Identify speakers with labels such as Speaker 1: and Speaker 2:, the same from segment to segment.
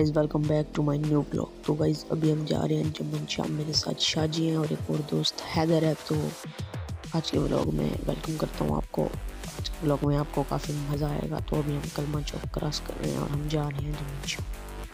Speaker 1: Guys welcome back to my new blog. तो guys अभी हम जा रहे हैं जमनशाह, मेरे साथ शाहजी हैं और एक और दोस्त हैदर है। तो आज के ब्लॉग में वेलकम करता हूँ आपको। आज के ब्लॉग में आपको काफ़ी मज़ा आएगा। तो अभी हम कलमा चौक क्रॉस कर रहे हैं और हम जा रहे हैं जमनशाह।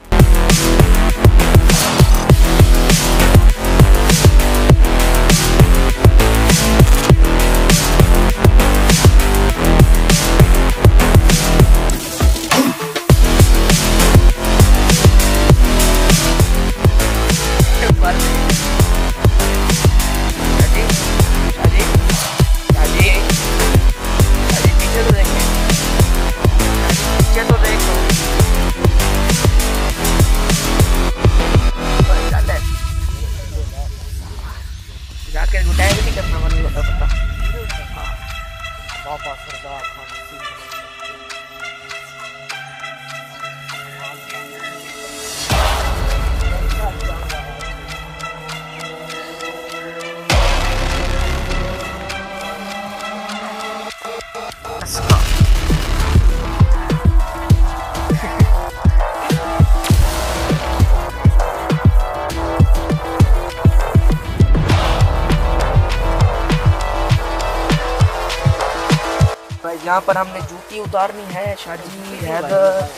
Speaker 2: जाकर गुटाया भी नहीं करना मन होता पता बाबा सरदार खान यहाँ पर हमने जूती उतारनी है। शादी हैदर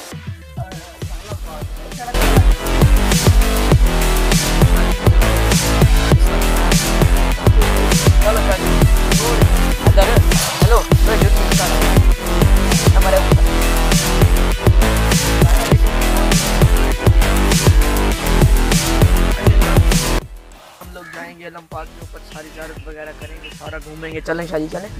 Speaker 2: हेलो जूती हमारे हम लोग जाएंगे अलम पार्क के ऊपर, सारी ज़ियारत वगैरह करेंगे, सारा घूमेंगे। चलें शादी चलें।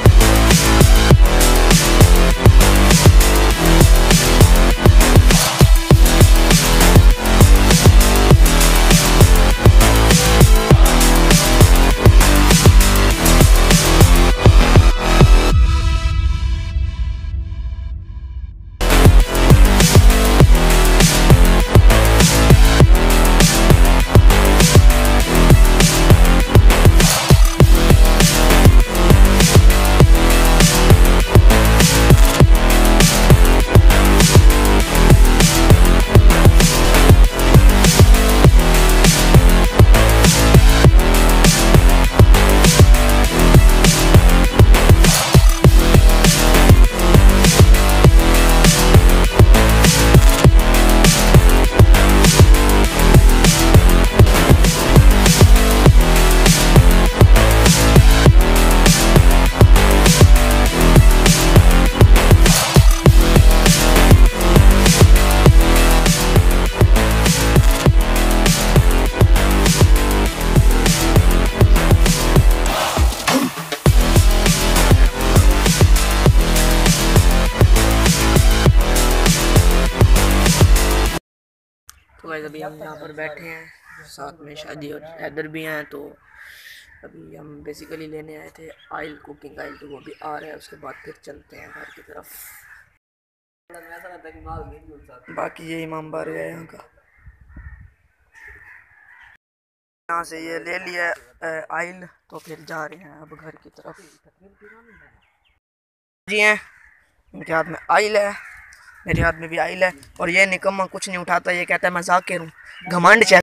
Speaker 2: तो गाइस अभी हम यहाँ पर बैठे हैं, साथ में शादी और हैदर भी हैं। तो अभी हम बेसिकली लेने आए थे ऑयल, कुकिंग ऑयल, तो वो भी आ रहा है। उसके बाद फिर चलते हैं घर की तरफ। बाकी ये इमाम बार गया यहाँ का, यहाँ से ये ले लिया ऑयल, तो फिर जा रहे हैं अब घर की तरफ। जी हैं, इनके हाथ में ऑयल है, मेरे हाथ में भी ऑयल है। और ये निकम्मा कुछ नहीं उठाता, ये कहता है मैं ज़ाकिर हूँ। घमंड चेक।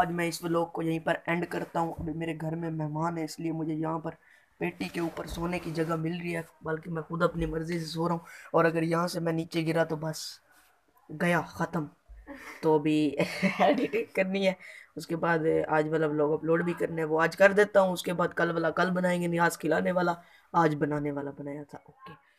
Speaker 2: आज मैं इस व्लॉग को यहीं पर एंड करता हूँ। अभी मेरे घर में मेहमान है, इसलिए मुझे यहाँ पर पेटी के ऊपर सोने की जगह मिल रही है, बल्कि मैं खुद अपनी मर्जी से सो रहा हूँ। और अगर यहाँ से मैं नीचे गिरा तो बस गया, ख़त्म। तो अभी एडिटिंग करनी है, उसके बाद आज वाला व्लॉग अपलोड भी करना है, वो आज कर देता हूँ। उसके बाद कल वाला कल बनाएंगे, नियाज खिलाने वाला आज बनाने वाला बनाया था। ओके।